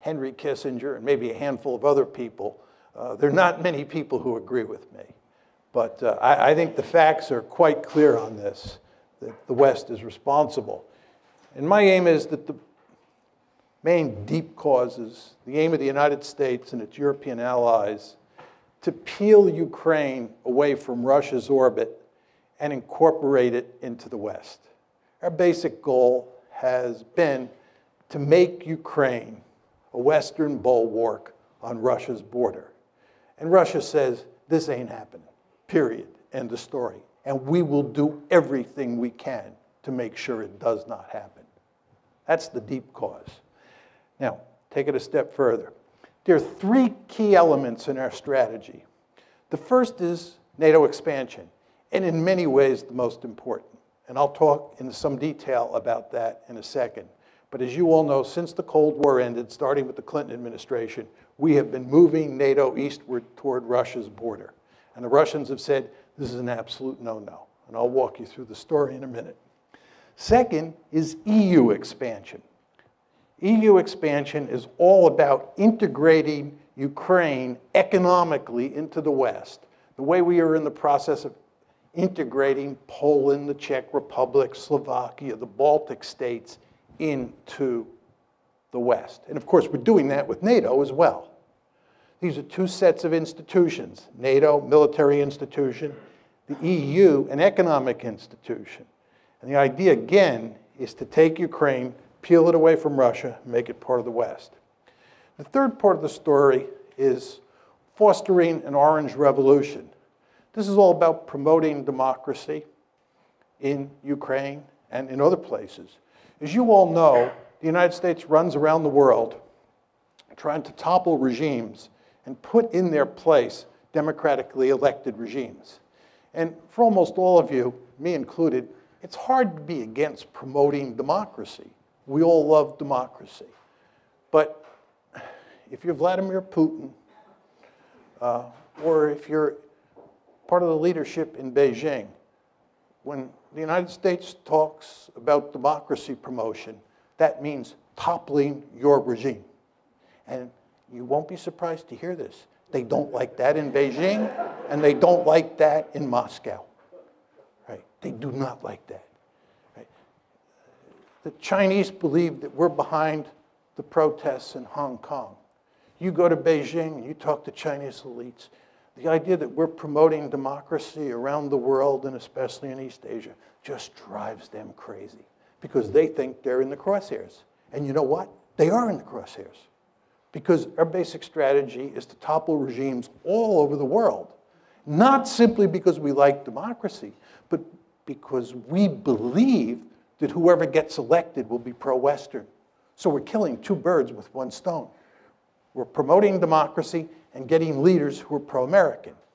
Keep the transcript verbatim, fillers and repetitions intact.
Henry Kissinger, and maybe a handful of other people. Uh, there are not many people who agree with me. But uh, I, I think the facts are quite clear on this, that the West is responsible. And my aim is that the main deep causes, the aim of the United States and its European allies, to peel Ukraine away from Russia's orbit and incorporate it into the West. Our basic goal has been to make Ukraine a Western bulwark on Russia's border. And Russia says, this ain't happening, period, end of story. And we will do everything we can to make sure it does not happen. That's the deep cause. Now, take it a step further. There are three key elements in our strategy. The first is NATO expansion, and in many ways the most important. And I'll talk in some detail about that in a second. But as you all know, since the Cold War ended, starting with the Clinton administration, we have been moving NATO eastward toward Russia's border. And the Russians have said, this is an absolute no-no. And I'll walk you through the story in a minute. Second is E U expansion. E U expansion is all about integrating Ukraine economically into the West, the way we are in the process of integrating Poland, the Czech Republic, Slovakia, the Baltic states into the West. And of course, we're doing that with NATO as well. These are two sets of institutions, NATO, military institution, the E U, an economic institution. And the idea, again, is to take Ukraine, peel it away from Russia, and make it part of the West. The third part of the story is fostering an orange revolution. This is all about promoting democracy in Ukraine and in other places. As you all know, the United States runs around the world trying to topple regimes and put in their place democratically elected regimes. And for almost all of you, me included, it's hard to be against promoting democracy. We all love democracy. But if you're Vladimir Putin, uh, or if you're part of the leadership in Beijing, when the United States talks about democracy promotion, that means toppling your regime. And you won't be surprised to hear this. They don't like that in Beijing, and they don't like that in Moscow. Right? They do not like that. Right? The Chinese believe that we're behind the protests in Hong Kong. You go to Beijing and you talk to Chinese elites, the idea that we're promoting democracy around the world, and especially in East Asia, just drives them crazy because they think they're in the crosshairs. And you know what? They are in the crosshairs because our basic strategy is to topple regimes all over the world, not simply because we like democracy, but because we believe that whoever gets elected will be pro-Western. So we're killing two birds with one stone. We're promoting democracy and getting leaders who are pro-American.